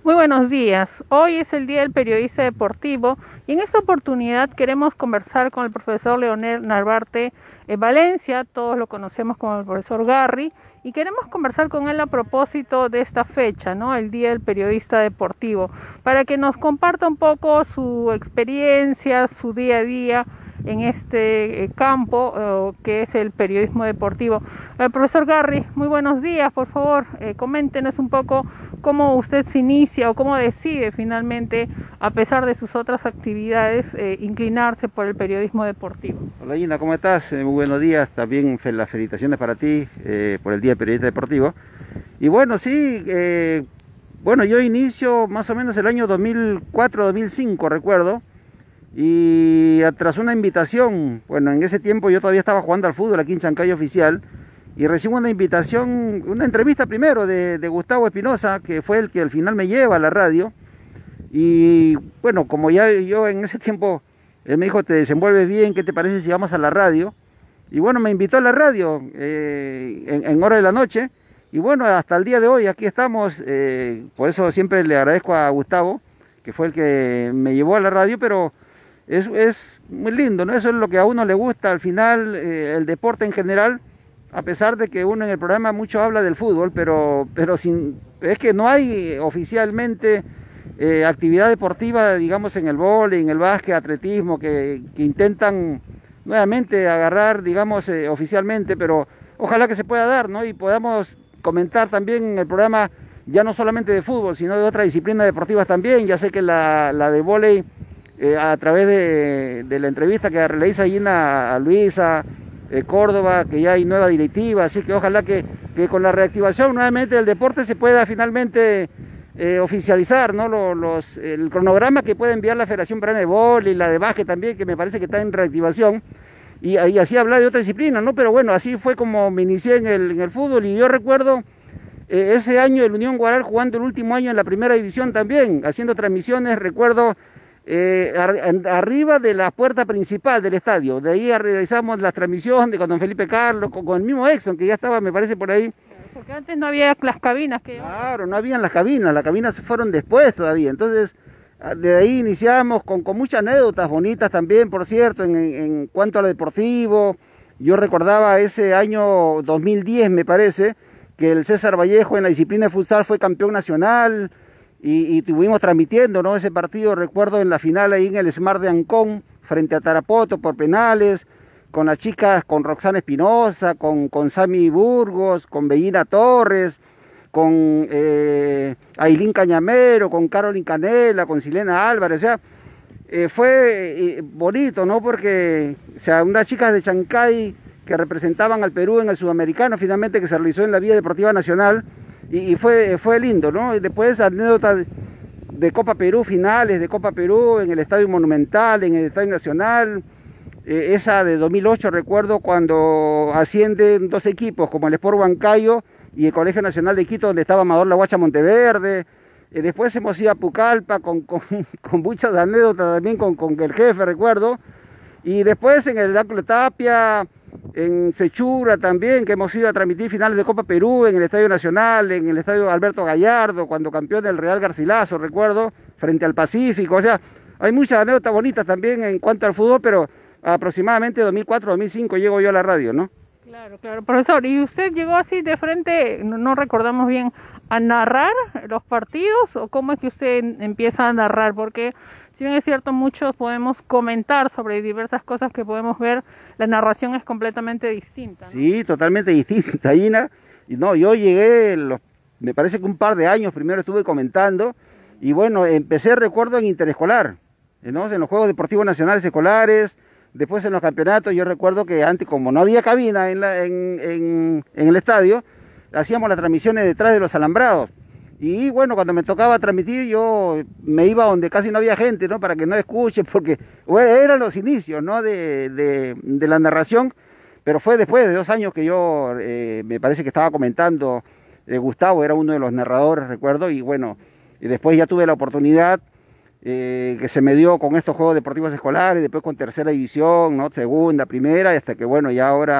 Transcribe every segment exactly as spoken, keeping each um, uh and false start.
Muy buenos días. Hoy es el Día del Periodista Deportivo y en esta oportunidad queremos conversar con el profesor Leonel Narvarte Valencia, todos lo conocemos como el profesor Garry, y queremos conversar con él a propósito de esta fecha, ¿no? El Día del Periodista Deportivo, para que nos comparta un poco su experiencia, su día a día en este eh, campo eh, que es el periodismo deportivo. Eh, profesor Garry, muy buenos días, por favor, eh, coméntenos un poco cómo usted se inicia o cómo decide finalmente, a pesar de sus otras actividades, eh, inclinarse por el periodismo deportivo. Hola Gina, ¿cómo estás? Eh, muy buenos días, también las felicitaciones para ti eh, por el Día del Periodista Deportivo. Y bueno, sí, eh, bueno, yo inicio más o menos el año dos mil cuatro dos mil cinco, recuerdo, y tras una invitación, bueno, en ese tiempo yo todavía estaba jugando al fútbol aquí en Chancay Oficial, y recibo una invitación, una entrevista primero de, de Gustavo Espinosa, que fue el que al final me lleva a la radio. Y bueno, como ya yo en ese tiempo, él me dijo, te desenvuelves bien, ¿qué te parece si vamos a la radio? Y bueno, me invitó a la radio eh, en, en hora de la noche. Y bueno, hasta el día de hoy aquí estamos. Eh, por eso siempre le agradezco a Gustavo, que fue el que me llevó a la radio, pero es, es muy lindo, ¿no? Eso es lo que a uno le gusta al final, eh, el deporte en general. A pesar de que uno en el programa mucho habla del fútbol, pero, pero sin, es que no hay oficialmente eh, actividad deportiva, digamos, en el vóley, en el básquet, atletismo, que, que intentan nuevamente agarrar, digamos, eh, oficialmente, pero ojalá que se pueda dar, ¿no? Y podamos comentar también en el programa, ya no solamente de fútbol, sino de otras disciplinas deportivas también. Ya sé que la, la de vóley, eh, a través de, de la entrevista que realiza Gina a Luisa, Eh, Córdoba, que ya hay nueva directiva, así que ojalá que, que con la reactivación nuevamente del deporte se pueda finalmente eh, oficializar, ¿no? Los, los, el cronograma que puede enviar la Federación Peruana de Vóley y la de básquet también, que me parece que está en reactivación, y, y así hablar de otra disciplina, ¿no? Pero bueno, así fue como me inicié en el, en el fútbol, y yo recuerdo eh, ese año el Unión Guaral jugando el último año en la primera división también, haciendo transmisiones, recuerdo, Eh, ar arriba de la puerta principal del estadio. De ahí realizamos las transmisiones con don Felipe Carlos, con, con el mismo Exxon, que ya estaba, me parece, por ahí. Porque antes no había las cabinas. Que... Claro, no habían las cabinas, las cabinas se fueron después todavía. Entonces, de ahí iniciamos con, con muchas anécdotas bonitas también, por cierto, en, en cuanto a lo deportivo. Yo recordaba ese año dos mil diez, me parece, que el César Vallejo en la disciplina de futsal fue campeón nacional. Y, y estuvimos transmitiendo, ¿no? Ese partido, recuerdo en la final ahí en el Smart de Ancón, frente a Tarapoto por penales, con las chicas, con Roxana Espinosa, con, con Sami Burgos, con Bellina Torres, con eh, Ailín Cañamero, con Carolyn Canela, con Silena Álvarez. O sea, eh, fue eh, bonito, ¿no? Porque, o sea, unas chicas de Chancay que representaban al Perú en el Sudamericano, finalmente, que se realizó en la Vía Deportiva Nacional. Y fue, fue lindo, ¿no? Y después anécdotas de Copa Perú, finales de Copa Perú en el Estadio Monumental, en el Estadio Nacional. Eh, esa de dos mil ocho, recuerdo, cuando ascienden dos equipos, como el Sport Huancayo y el Colegio Nacional de Quito, donde estaba Amador La Guacha Monteverde. Eh, después hemos ido a Pucallpa con, con, con muchas anécdotas también con, con el jefe, recuerdo. Y después en el Áculo Tapia, en Sechura también, que hemos ido a transmitir finales de Copa Perú en el Estadio Nacional, en el Estadio Alberto Gallardo, cuando campeón del Real Garcilaso, recuerdo, frente al Pacífico. O sea, hay muchas anécdotas bonitas también en cuanto al fútbol, pero aproximadamente dos mil cuatro dos mil cinco llego yo a la radio, ¿no? Claro, claro, profesor. ¿Y usted llegó así de frente, no, no recordamos bien, a narrar los partidos, o cómo es que usted empieza a narrar? Porque si bien es cierto, muchos podemos comentar sobre diversas cosas que podemos ver, la narración es completamente distinta, ¿no? Sí, totalmente distinta, Gina. Y no, yo llegué, los, me parece que un par de años primero estuve comentando, y bueno, empecé, recuerdo, en interescolar, ¿no? En los Juegos Deportivos Nacionales Escolares, después en los campeonatos. Yo recuerdo que antes, como no había cabina en, la, en, en, en el estadio, hacíamos las transmisiones detrás de los alambrados. Y bueno, cuando me tocaba transmitir, yo me iba donde casi no había gente, ¿no? Para que no escuchen, porque bueno, eran los inicios, ¿no? De, de, de la narración, pero fue después de dos años que yo, eh, me parece que estaba comentando, eh, Gustavo era uno de los narradores, recuerdo, y bueno, y después ya tuve la oportunidad eh, que se me dio con estos Juegos Deportivos Escolares, después con tercera división, ¿no? Segunda, primera, y hasta que bueno, ya ahora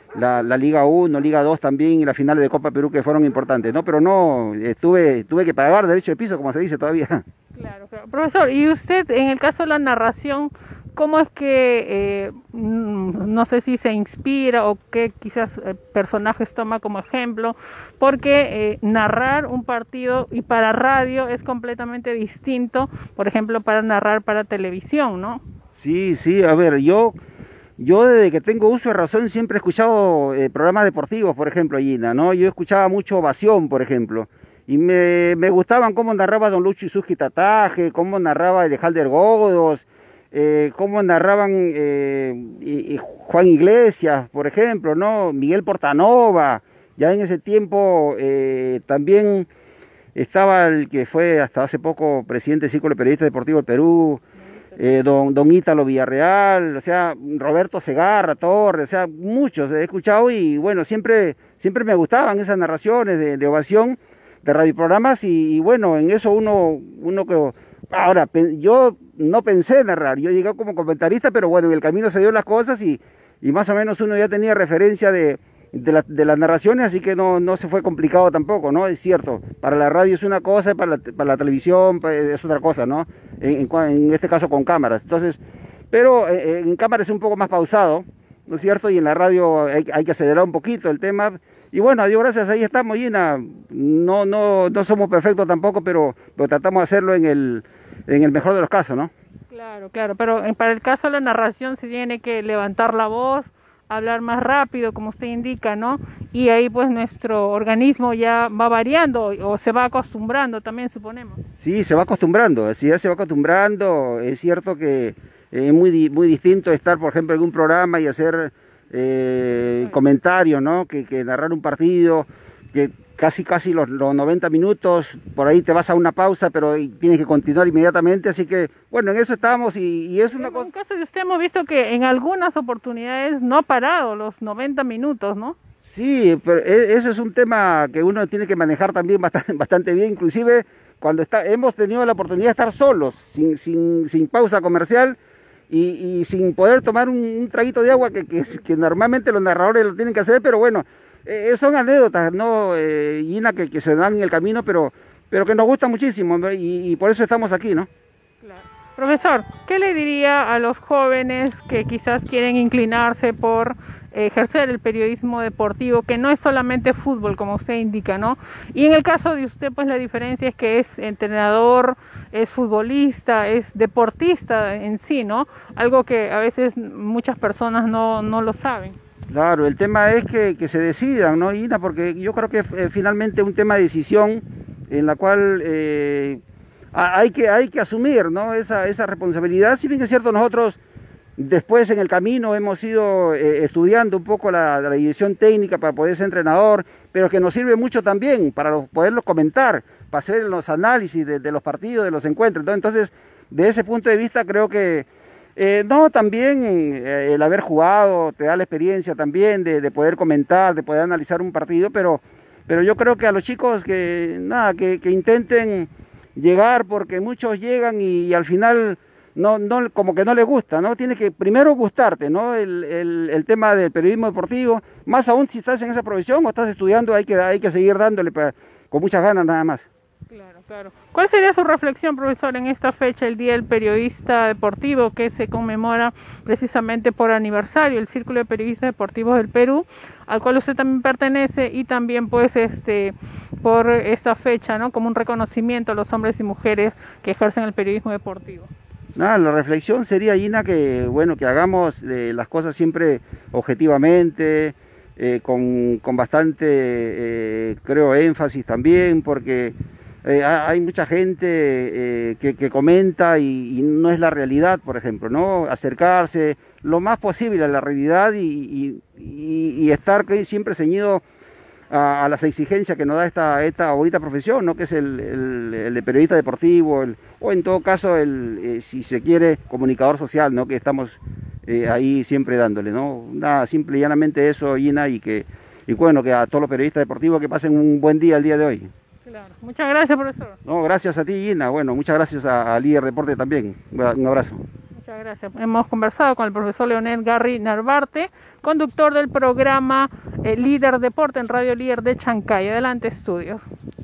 la, la Liga uno, Liga dos también y las finales de Copa Perú que fueron importantes, ¿no? Pero no, estuve, tuve que pagar derecho de piso, como se dice todavía. Claro, claro. Profesor, y usted, en el caso de la narración, ¿cómo es que, eh, no sé si se inspira o qué quizás eh, personajes toma como ejemplo? Porque eh, narrar un partido y para radio es completamente distinto, por ejemplo, para narrar para televisión, ¿no? Sí, sí, a ver, yo, yo desde que tengo uso de razón siempre he escuchado eh, programas deportivos, por ejemplo, Gina, ¿no? Yo escuchaba mucho Ovación, por ejemplo, y me, me gustaban cómo narraba Don Lucho Isuski Tataje, cómo narraba Elejalder Godos, eh, cómo narraban eh, y, y Juan Iglesias, por ejemplo, ¿no? Miguel Portanova, ya en ese tiempo eh, también estaba el que fue hasta hace poco presidente del Círculo de Periodistas Deportivos del Perú, eh, don, don Ítalo Villarreal, o sea, Roberto Segarra Torres, o sea, muchos he escuchado y bueno, siempre, siempre me gustaban esas narraciones de, de Ovación, de radioprogramas y, y bueno, en eso uno, uno que... Ahora, yo no pensé en narrar, yo llegué como comentarista, pero bueno, en el camino se dio las cosas y, y más o menos uno ya tenía referencia de, de, la, de las narraciones, así que no, no se fue complicado tampoco, ¿no? Es cierto, para la radio es una cosa, para la, para la televisión es otra cosa, ¿no? En, en, en este caso con cámaras, entonces, pero eh, en cámara es un poco más pausado, ¿no es cierto? Y en la radio hay, hay que acelerar un poquito el tema. Y bueno, a Dios gracias, ahí estamos, Gina. No, no, no somos perfectos tampoco, pero, pero tratamos de hacerlo en el, en el mejor de los casos, ¿no? Claro, claro, pero para el caso de la narración se tiene que levantar la voz, hablar más rápido, como usted indica, ¿no? Y ahí pues nuestro organismo ya va variando o se va acostumbrando también, suponemos. Sí, se va acostumbrando, así ya se va acostumbrando. Es cierto que es muy, muy distinto estar, por ejemplo, en un programa y hacer... Eh, comentarios, ¿no? Que, que narrar un partido, que casi casi los, los noventa minutos, por ahí te vas a una pausa, pero tienes que continuar inmediatamente, así que bueno, en eso estamos y, y es una en cosa... En caso de usted hemos visto que en algunas oportunidades no ha parado los noventa minutos, ¿no? Sí, pero eso es un tema que uno tiene que manejar también bastante, bastante bien, inclusive cuando está, hemos tenido la oportunidad de estar solos, sin, sin, sin pausa comercial, Y, y sin poder tomar un, un traguito de agua que, que, que normalmente los narradores lo tienen que hacer, pero bueno, eh, son anécdotas, ¿no, eh, Gina, que, que se dan en el camino, pero, pero que nos gusta muchísimo y, y por eso estamos aquí, ¿no? Claro. Profesor, ¿qué le diría a los jóvenes que quizás quieren inclinarse por ejercer el periodismo deportivo, que no es solamente fútbol, como usted indica, ¿no? Y en el caso de usted, pues la diferencia es que es entrenador, es futbolista, es deportista en sí, ¿no? Algo que a veces muchas personas no, no lo saben. Claro, el tema es que, que se decidan, ¿no, Ina? Porque yo creo que eh, finalmente es un tema de decisión en la cual eh, hay, que, hay que asumir, ¿no? Esa, esa responsabilidad. Si bien es cierto, nosotros después en el camino hemos ido eh, estudiando un poco la, la dirección técnica para poder ser entrenador, pero que nos sirve mucho también para los, poderlo comentar, para hacer los análisis de, de los partidos, de los encuentros. Entonces, de ese punto de vista creo que, eh, no, también eh, el haber jugado te da la experiencia también de, de poder comentar, de poder analizar un partido, pero, pero yo creo que a los chicos que, nada, que, que intenten llegar, porque muchos llegan y, y al final... No, no, como que no le gusta, ¿no? Tiene que primero gustarte, ¿no? El, el, el tema del periodismo deportivo, más aún si estás en esa profesión o estás estudiando, hay que, hay que seguir dándole pa, con muchas ganas nada más. Claro, claro. ¿Cuál sería su reflexión, profesor, en esta fecha, el Día del Periodista Deportivo, que se conmemora precisamente por aniversario, el Círculo de Periodistas Deportivos del Perú, al cual usted también pertenece, y también pues este por esta fecha, ¿no? Como un reconocimiento a los hombres y mujeres que ejercen el periodismo deportivo? Nada, la reflexión sería, Gina, que bueno, que hagamos eh, las cosas siempre objetivamente, eh, con, con bastante, eh, creo, énfasis también, porque eh, hay mucha gente eh, que, que comenta y, y no es la realidad, por ejemplo, ¿no? Acercarse lo más posible a la realidad y, y, y, y estar siempre ceñido a, a las exigencias que nos da esta, esta bonita profesión, ¿no? Que es el, el, el de periodista deportivo, el, o en todo caso, el, eh, si se quiere, comunicador social, ¿no? Que estamos eh, ahí siempre dándole, ¿no? Nada, simple y llanamente eso, Gina, y que y bueno, que a todos los periodistas deportivos que pasen un buen día el día de hoy. Claro. Muchas gracias, profesor. No, gracias a ti, Gina. Bueno, muchas gracias a, a Líder Deporte también. Un abrazo. Muchas gracias. Hemos conversado con el profesor Leonel Garri Narvarte, conductor del programa eh, Líder Deporte en Radio Líder de Chancay. Adelante, estudios.